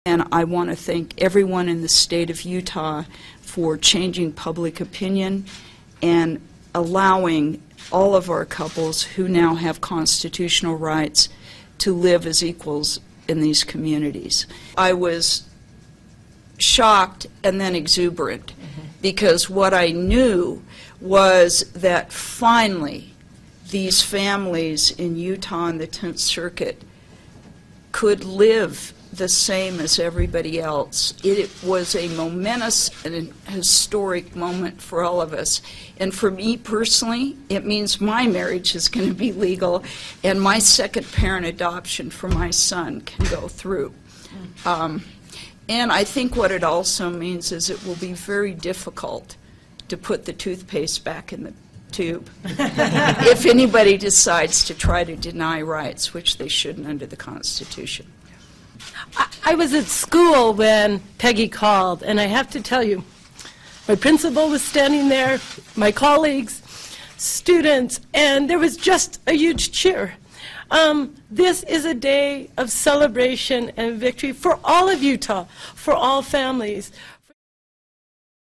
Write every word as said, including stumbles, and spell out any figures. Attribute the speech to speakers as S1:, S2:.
S1: And I want to thank everyone in the state of Utah for changing public opinion and allowing all of our couples who now have constitutional rights to live as equals in these communities. I was shocked and then exuberant mm-hmm. because what I knew was that finally these families in Utah and the tenth Circuit could live the same as everybody else. It was a momentous and a historic moment for all of us. And for me personally, it means my marriage is going to be legal and my second parent adoption for my son can go through. Um, and I think what it also means is it will be very difficult to put the toothpaste back in the tube if anybody decides to try to deny rights, which they shouldn't under the Constitution.
S2: I was at school when Peggy called, and I have to tell you, my principal was standing there, my colleagues, students, and there was just a huge cheer. Um, this is a day of celebration and victory for all of Utah, for all families,